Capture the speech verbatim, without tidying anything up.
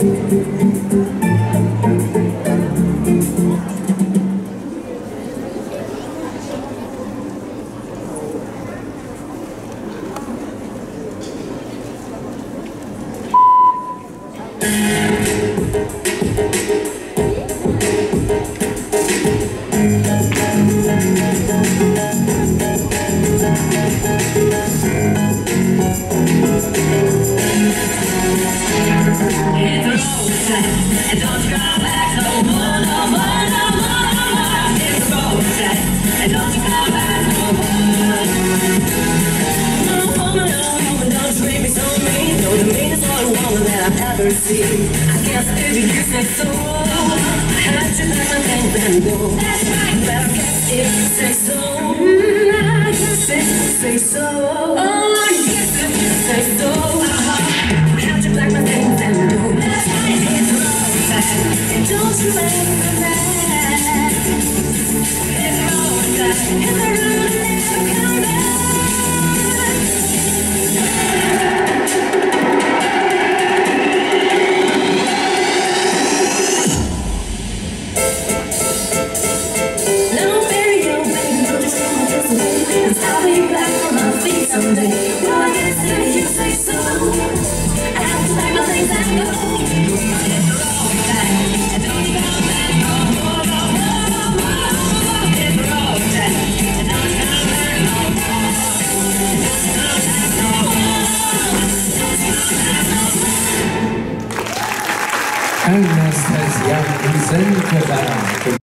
See, I guess if you say so, I had to let my things and go. That's right, but I guess if you say so, mm, I guess if you say so, oh, I guess if you say so, uh-huh. I had to let my things and go. That's right, it's roadside, don't you ever back. It's roadside, it's a road never come back. I'll be back on my feet someday. Well, I guess if you say so, I have to pack my things and go. It's the road back, and don't you come back no more, no more, no more. It's the road back, and don't you come back no more. Don't you come back no more. Don't you come back no more. Anastasia GUZENKOVA.